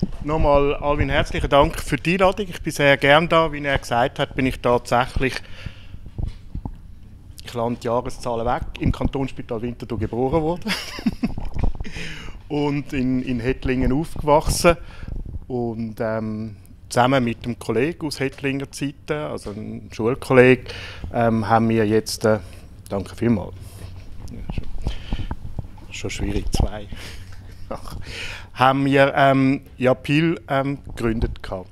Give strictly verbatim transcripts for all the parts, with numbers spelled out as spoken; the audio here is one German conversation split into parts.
Nochmal, Alvin, herzlichen Dank für die Einladung. Ich bin sehr gern da. Wie er gesagt hat, bin ich tatsächlich, ich lande die Jahreszahlen weg, im Kantonsspital Winterthur geboren worden und in, in Hettlingen aufgewachsen. Und ähm, zusammen mit einem Kollegen aus Hettlinger Zeiten, also einem Schulkollegen, ähm, haben wir jetzt, äh, danke vielmals, ja, schon, schon schwierig, zwei, haben wir ähm, Yapil ähm, gegründet gehabt.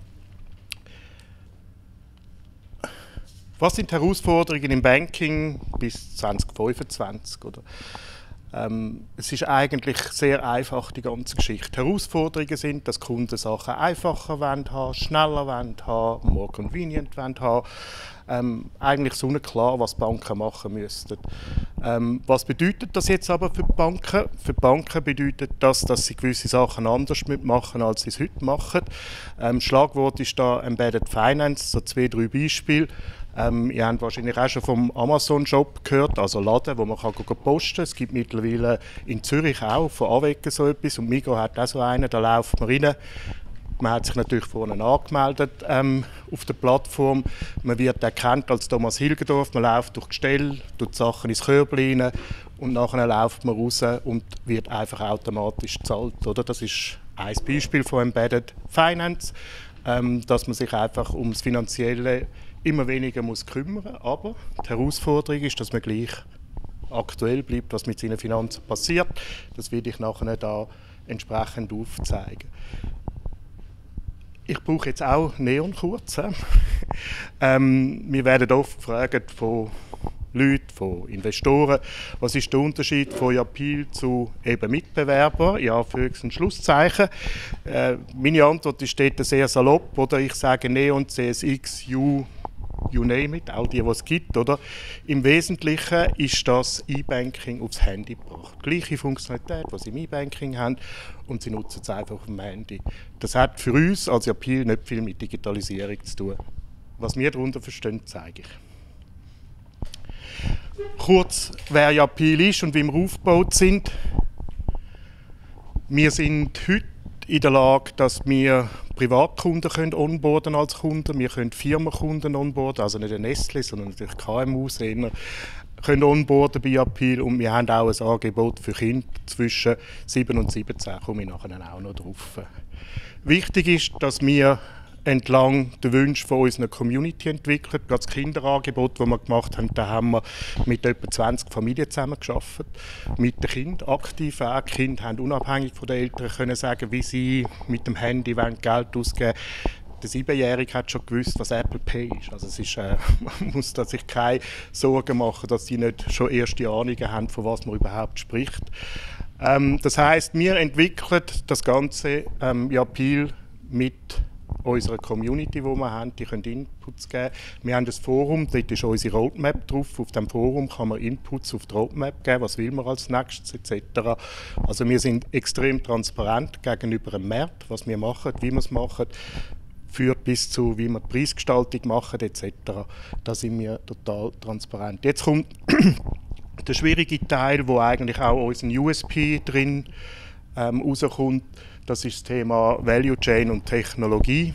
Was sind die Herausforderungen im Banking bis zwanzig fünfundzwanzig? Oder? Ähm, es ist eigentlich sehr einfach, die ganze Geschichte. Die Herausforderungen sind, dass Kunden Sachen einfacher wollen haben, schneller wollen haben, more convenient wollen haben. Ähm, eigentlich so klar, was Banken machen müssten. Ähm, was bedeutet das jetzt aber für die Banken? Für die Banken bedeutet das, dass sie gewisse Sachen anders machen, als sie es heute machen. Ähm, Schlagwort ist da Embedded Finance, so zwei, drei Beispiele. Ähm, ihr habt wahrscheinlich auch schon vom Amazon-Shop gehört, also Laden, wo man kann posten kann. Es gibt mittlerweile in Zürich auch von Awegen so etwas und Migros hat auch so einen, da läuft man rein. Man hat sich natürlich vorne angemeldet ähm, auf der Plattform. Man wird erkannt als Thomas Hilgendorf. Man läuft durch die Stelle, tut die Sachen ins Körbchen rein und nachher läuft man raus und wird einfach automatisch gezahlt. Oder? Das ist ein Beispiel von Embedded Finance, ähm, dass man sich einfach ums Finanzielle immer weniger muss kümmern. Aber die Herausforderung ist, dass man gleich aktuell bleibt, was mit seinen Finanzen passiert. Das werde ich nachher da entsprechend aufzeigen. Ich brauche jetzt auch Neon kurz. ähm, wir werden oft gefragt von Leuten, von Investoren, was ist der Unterschied von Yapil zu eben Mitbewerbern, ja, Anführungs- und Schlusszeichen. Äh, meine Antwort ist dort sehr salopp, oder ich sage Neon, C S X, U, you name it, all die, die es gibt. Oder? Im Wesentlichen ist das E-Banking aufs Handy gebracht. Gleiche Funktionalität, die sie im E-Banking haben, und sie nutzen es einfach auf dem Handy. Das hat für uns als Yapil nicht viel mit Digitalisierung zu tun. Was wir darunter verstehen, zeige ich. Kurz, wer Yapil ist und wie wir aufgebaut sind. Wir sind heute in der Lage, dass wir Privatkunden können onboarden als Kunden. Wir können Firmenkunden onboarden, also nicht ein Nestlé, sondern natürlich K M Us können onboarden bei Yapil, und wir haben auch ein Angebot für Kinder zwischen sieben und siebzehn, komme ich nachher auch noch drauf. Wichtig ist, dass wir entlang der Wünsche von unserer Community entwickelt. Das Kinderangebot, das wir gemacht haben, da haben wir mit etwa zwanzig Familien zusammengearbeitet, mit den Kindern aktiv. Auch die Kinder haben unabhängig von den Eltern können sagen, wie sie mit dem Handy wollen Geld ausgeben. Der Siebenjährige hat schon gewusst, was Apple Pay ist. Also es ist, äh, man muss da sich keine Sorgen machen, dass sie nicht schon erste Ahnungen haben, von was man überhaupt spricht. Ähm, das heisst, wir entwickeln das ganze ähm, Yapil mit unserer Community, die wir haben, die können Inputs geben. Wir haben ein Forum, dort ist unsere Roadmap drauf. Auf dem Forum kann man Inputs auf die Roadmap geben, was will man als nächstes et cetera. Also wir sind extrem transparent gegenüber dem Markt, was wir machen, wie wir es machen, führt bis zu, wie wir die Preisgestaltung machen et cetera. Da sind wir total transparent. Jetzt kommt der schwierige Teil, wo eigentlich auch unser U S P drin ähm, rauskommt. Das ist das Thema Value Chain und Technologie.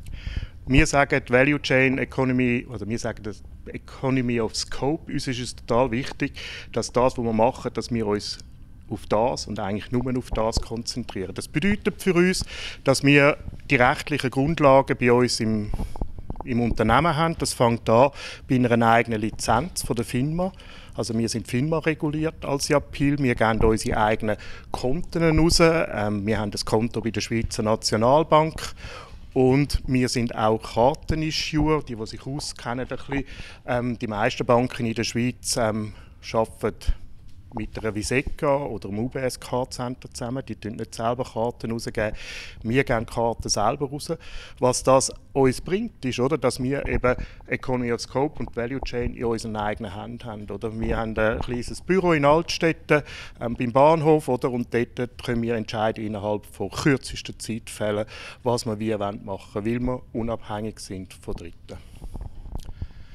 Wir sagen die Value Chain Economy, also wir sagen das Economy of Scope. Uns ist es total wichtig, dass das, was wir machen, dass wir uns auf das und eigentlich nur auf das konzentrieren. Das bedeutet für uns, dass wir die rechtlichen Grundlagen bei uns im, im Unternehmen haben. Das fängt an bei einer eigenen Lizenz von der FINMA. Also wir sind FINMA reguliert als Yapil, wir geben unsere eigenen Konten raus, ähm, wir haben das Konto bei der Schweizer Nationalbank und wir sind auch Kartenissuer, die, die sich auskennen ein bisschen. Ähm, die meisten Banken in der Schweiz ähm, arbeiten mit einer Viseka oder einem U B S Card Center zusammen, die tun nicht selber Karten rausgeben, wir geben Karten selber raus. Was das uns bringt, ist, oder, dass wir eben Economy of Scope und Value Chain in unseren eigenen Händen haben. Oder? Wir haben ein kleines Büro in Altstetten ähm, beim Bahnhof, oder? Und dort können wir entscheiden innerhalb von kürzesten Zeitfällen, was wir wie machen wollen, weil wir unabhängig sind von Dritten.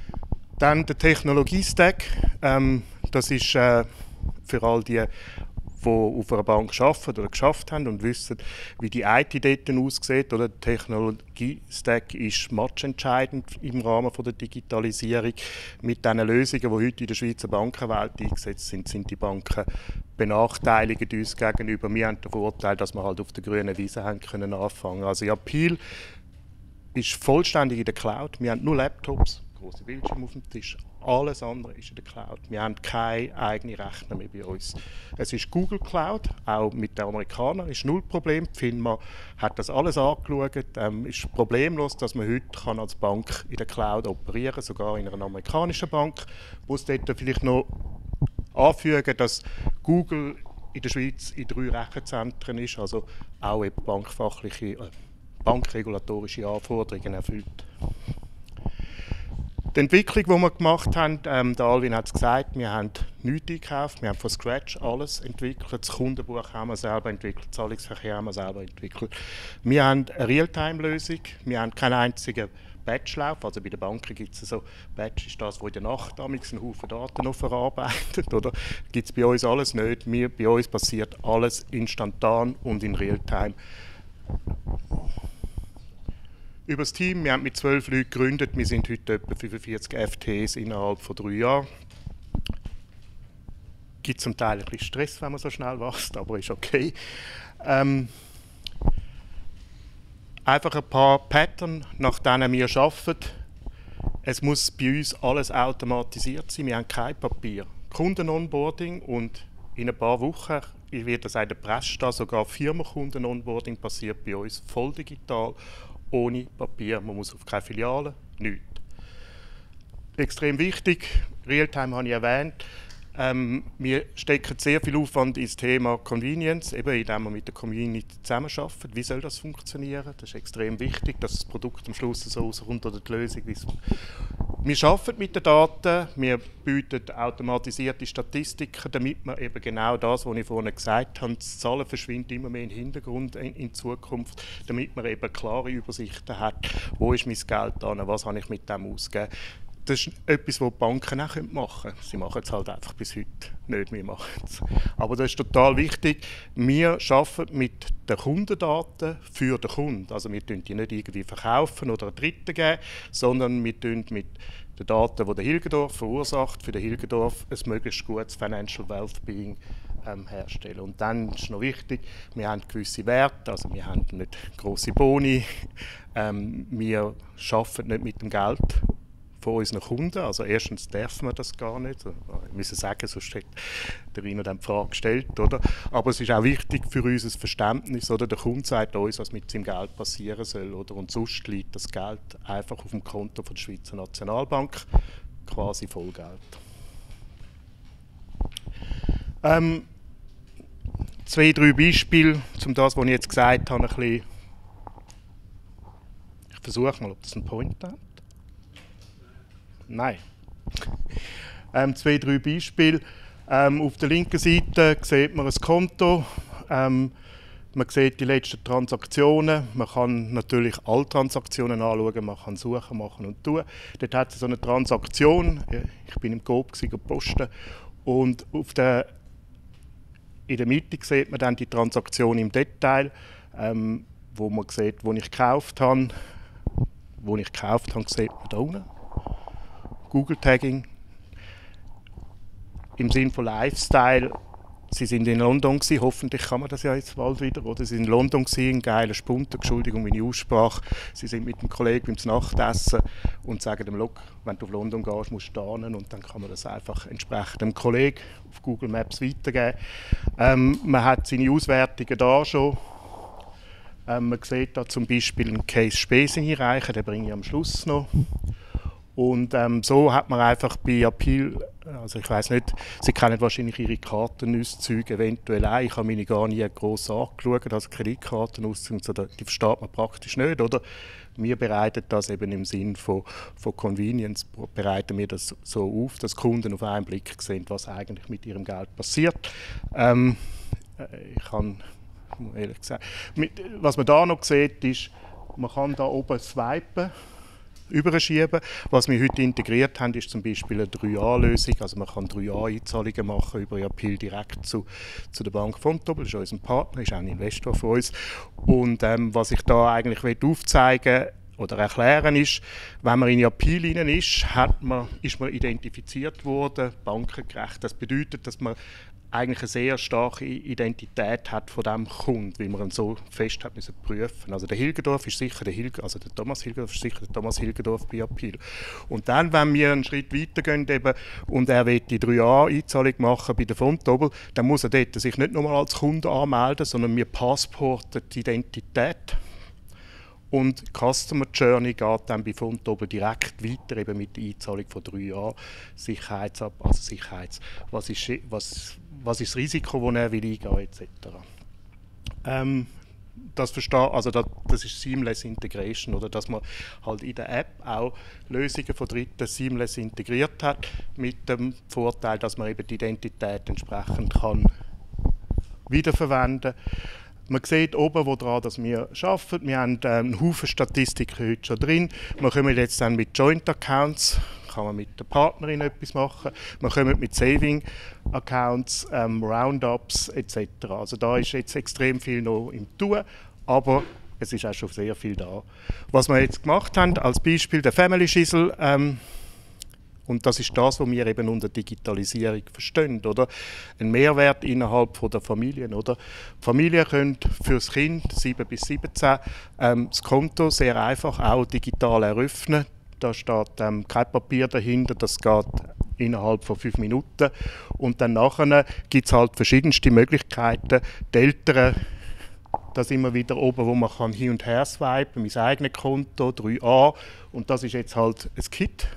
Dann der Technologie-Stack, ähm, das ist äh, für all die, die auf einer Bank arbeiten oder geschafft haben und wissen, wie die I T dort aussieht. Oder der Technologie-Stack ist matchentscheidend im Rahmen von der Digitalisierung. Mit den Lösungen, die heute in der Schweizer Bankenwelt eingesetzt sind, sind die Banken benachteiligt uns gegenüber. Wir haben den Vorteil, dass wir halt auf der grünen Wiese haben können anfangen. Also ja, Peel ist vollständig in der Cloud. Wir haben nur Laptops, große Bildschirme auf dem Tisch. Alles andere ist in der Cloud. Wir haben keine eigenen Rechner mehr bei uns. Es ist Google Cloud, auch mit den Amerikanern, ist null Problem. Die FINMA hat das alles angeschaut. Ähm, ist problemlos, dass man heute kann als Bank in der Cloud operieren kann, sogar in einer amerikanischen Bank. Ich muss dort vielleicht noch anfügen, dass Google in der Schweiz in drei Rechenzentren ist, also auch eben bankfachliche, äh, bankregulatorische Anforderungen erfüllt. Die Entwicklung, die wir gemacht haben, ähm, der Alvin hat es gesagt, wir haben nichts eingekauft, wir haben von Scratch alles entwickelt, das Kundenbuch haben wir selber entwickelt, den Zahlungsverkehr haben wir selber entwickelt. Wir haben eine Realtime-Lösung, wir haben keinen einzigen Batchlauf, also bei den Banken gibt es so, Batch ist das, wo in der Nacht einen Haufen Daten noch verarbeitet, oder gibt es bei uns alles nicht, wir, bei uns passiert alles instantan und in Realtime. Über das Team, wir haben mit zwölf Leuten gegründet, wir sind heute etwa fünfundvierzig F Ts innerhalb von drei Jahren. Es gibt zum Teil ein bisschen Stress, wenn man so schnell wächst, aber ist okay. Ähm, einfach ein paar Pattern, nach denen wir arbeiten. Es muss bei uns alles automatisiert sein, wir haben kein Papier. Kunden-Onboarding und in ein paar Wochen, ich werde das in der Presse stehen, sogar Firmenkunden-Onboarding passiert bei uns voll digital. Ohne Papier, man muss auf keine Filiale, nichts. Extrem wichtig, Realtime habe ich erwähnt, ähm, wir stecken sehr viel Aufwand ins Thema Convenience, eben indem wir mit der Community zusammenarbeiten. Wie soll das funktionieren? Das ist extrem wichtig, dass das Produkt am Schluss so rauskommt oder die Lösung. Wir arbeiten mit den Daten, wir bieten automatisierte Statistiken, damit wir eben genau das, was ich vorhin gesagt habe, das Zahlen verschwindet immer mehr im Hintergrund in, in Zukunft, damit man eben klare Übersichten hat, wo ist mein Geld an, was habe ich mit dem ausgegeben. Das ist etwas, was die Banken auch machen können. Sie machen es halt einfach bis heute nicht, wir machen es. Aber das ist total wichtig. Wir arbeiten mit den Kundendaten für den Kunden. Also wir verkaufen die nicht irgendwie verkaufen oder einen Dritten geben, sondern wir tun mit den Daten, die der Hilgerdorf verursacht, für den Hilgerdorf ein möglichst gutes Financial Wellbeing ähm, herstellen. Und dann ist noch wichtig, wir haben gewisse Werte, also wir haben nicht grosse Boni, ähm, wir arbeiten nicht mit dem Geld von unseren Kunden. Also erstens dürfen wir das gar nicht. Wir müssen sagen, sonst hat der Rino dann die Frage gestellt. Oder? Aber es ist auch wichtig für unser Verständnis. Oder? Der Kunde sagt uns, was mit seinem Geld passieren soll. Oder? Und sonst liegt das Geld einfach auf dem Konto von der Schweizer Nationalbank. Quasi Vollgeld. Ähm, zwei, drei Beispiele, um das, was ich jetzt gesagt habe, ein bisschen. Ich versuche mal, ob das ein Point hat. Nein. Ähm, zwei, drei Beispiele. Ähm, auf der linken Seite sieht man ein Konto. Ähm, man sieht die letzten Transaktionen. Man kann natürlich alle Transaktionen anschauen. Man kann suchen, machen und tun. Dort hat es so eine Transaktion. Ich bin im Coop posten. Und auf der, in der Mitte sieht man dann die Transaktion im Detail, ähm, wo man sieht, wo ich gekauft habe. Wo ich gekauft habe, sieht man da unten. Google-Tagging im Sinne von Lifestyle. Sie sind in London gewesen, hoffentlich kann man das ja jetzt bald wieder, oder? Sie sind in London gewesen, ein geiler Spunter, Entschuldigung meine Aussprache. Sie sind mit dem Kollegen beim Nachtessen und sagen dem, Look, wenn du auf London gehst, musst du da hin, und dann kann man das einfach entsprechend dem Kollegen auf Google Maps weitergeben. Ähm, man hat seine Auswertungen da schon. Ähm, man sieht da zum Beispiel einen Case Spesen einreichen, den bringe ich am Schluss noch. Und ähm, so hat man einfach bei Appeal, also ich weiss nicht, Sie kennen wahrscheinlich Ihre Kartenauszüge eventuell auch. Ich habe meine gar nie gross angeschaut, also Kreditkartenauszüge, die versteht man praktisch nicht, oder? Wir bereiten das eben im Sinn von, von Convenience, bereiten wir das so auf, dass Kunden auf einen Blick sehen, was eigentlich mit ihrem Geld passiert. Ähm, ich kann, ehrlich gesagt, mit, was man da noch sieht, ist, man kann da oben swipen. überschieben. Was wir heute integriert haben, ist zum Beispiel eine drei A-Lösung. Also man kann drei A-Einzahlungen machen über Yapil direkt zu, zu der Bank Vontobel. Das ist unser Partner, ist auch ein Investor von uns. Und ähm, was ich da eigentlich aufzeigen will, oder erklären ist, wenn man in Yapil hinein ist, hat man, ist man identifiziert worden, bankengerecht. Das bedeutet, dass man eigentlich eine sehr starke Identität hat von dem Kunden, weil man ihn so fest hat müssen prüfen. Also der Hilgerdorf ist sicher der Hilge, also der Thomas Hilgerdorf ist sicher der Thomas Hilgerdorf bei Yapil. Und dann, wenn wir einen Schritt weitergehen eben, und er will die drei A-Einzahlung machen bei der Vontobel, dann muss er dort sich nicht nur als Kunde anmelden, sondern wir passporten die Identität. Und die Customer Journey geht dann bei Vontobel direkt weiter, eben mit der Einzahlung von drei A, Sicherheitsab, also Sicherheits, was ist, was, was ist das Risiko, das er will eingehen, et cetera. Ähm, das, also das, das ist Seamless Integration, oder dass man halt in der App auch Lösungen von Dritten seamless integriert hat, mit dem Vorteil, dass man eben die Identität entsprechend kann wiederverwenden kann. Man sieht oben, wo dran, dass wir arbeiten. Wir haben äh, einen Haufen Statistiken heute schon drin. Wir kommen jetzt dann mit Joint Accounts, kann man mit der Partnerin etwas machen. Wir kommen mit Saving Accounts, ähm, Roundups et cetera. Also da ist jetzt extrem viel noch im Tun, aber es ist auch schon sehr viel da. Was wir jetzt gemacht haben, als Beispiel der Family Schissel, ähm, und das ist das, was wir eben unter Digitalisierung verstehen, oder? Ein Mehrwert innerhalb von der Familien, oder? Die Familien können für das Kind sieben bis siebzehn ähm, das Konto sehr einfach auch digital eröffnen. Da steht ähm, kein Papier dahinter, das geht innerhalb von fünf Minuten. Und dann nachher gibt es halt verschiedenste Möglichkeiten. Die Eltern, das immer wieder oben, wo man kann hin und her swipen, mein eigenes Konto, drei A, und das ist jetzt halt ein Kit.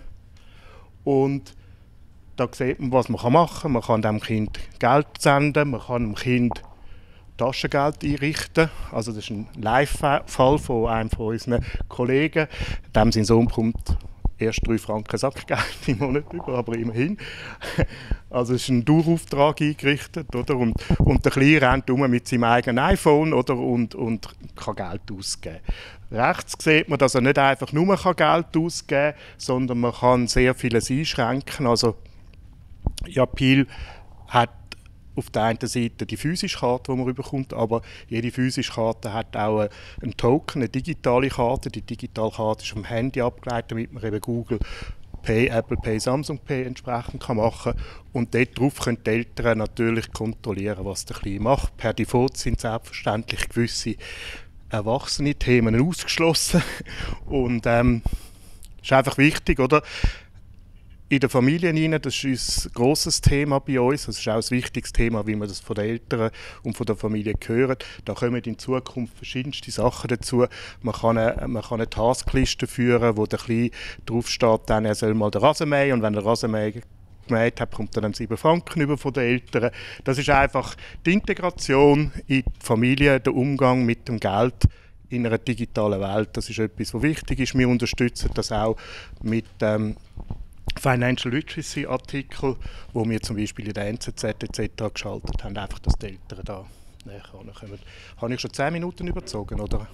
Und da sieht man, was man machen kann. Man kann dem Kind Geld senden, man kann dem Kind Taschengeld einrichten. Also das ist ein Live-Fall von einem von unseren Kollegen. Dem sein Sohn bekommt erst drei Franken Sackgeld im Monat über, aber immerhin. Also es ist ein Dauerauftrag eingerichtet, oder? Und, und der Kleine rennt um mit seinem eigenen iPhone, oder? Und, und kann Geld ausgeben. Rechts sieht man, dass er nicht einfach nur Geld ausgeben kann, sondern man kann sehr vieles einschränken. Also Yapil hat auf der einen Seite die physische Karte, die man bekommt, aber jede physische Karte hat auch einen Token, eine digitale Karte. Die digitale Karte ist vom Handy abgeleitet, damit man eben Google Pay, Apple Pay, Samsung Pay entsprechend kann machen kann. Und dort drauf können die Eltern natürlich kontrollieren, was der Kleine macht. Per Default sind selbstverständlich gewisse erwachsene Themen ausgeschlossen. Und ähm, ist einfach wichtig, oder? In der Familie hinein, das ist ein grosses Thema bei uns. Das ist auch ein wichtiges Thema, wie man das von den Eltern und von der Familie hört. Da kommen in Zukunft verschiedenste Sachen dazu. Man kann eine, man kann eine Taskliste führen, wo der Kleine draufsteht, dann er soll mal den Rasen mähen, und wenn der Rasen mäht hat, bekommt er dann sieben Franken über von den Eltern. Das ist einfach die Integration in die Familie, der Umgang mit dem Geld in einer digitalen Welt. Das ist etwas, was wichtig ist. Wir unterstützen das auch mit ähm, Financial Literacy Artikel, wo wir zum Beispiel in der N Z Z et cetera geschaltet haben, einfach, dass die Eltern da näher kommen. Habe ich schon zehn Minuten überzogen, oder? Du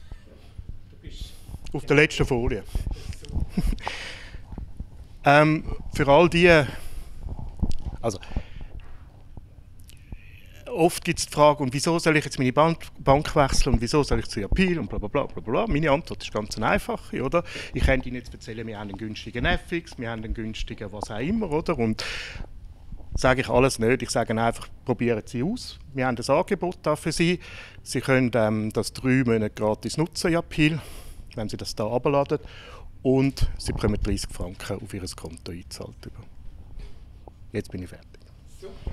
bist auf der letzten Folie. ähm, für all die, also oft gibt es die Frage, und wieso soll ich jetzt meine Bank, Bank wechseln und wieso soll ich zu Yapil und bla bla bla bla bla. Meine Antwort ist ganz einfach, oder? Ich könnte Ihnen jetzt erzählen, wir haben einen günstigen F X, wir haben einen günstigen was auch immer, oder? Und sage ich alles nicht, ich sage einfach, probieren Sie aus. Wir haben ein Angebot da für Sie. Sie können ähm, das drei Monate gratis nutzen, Yapil, wenn Sie das da runterladen, und Sie bekommen dreißig Franken auf Ihr Konto eingezahlt. Jetzt bin ich fertig.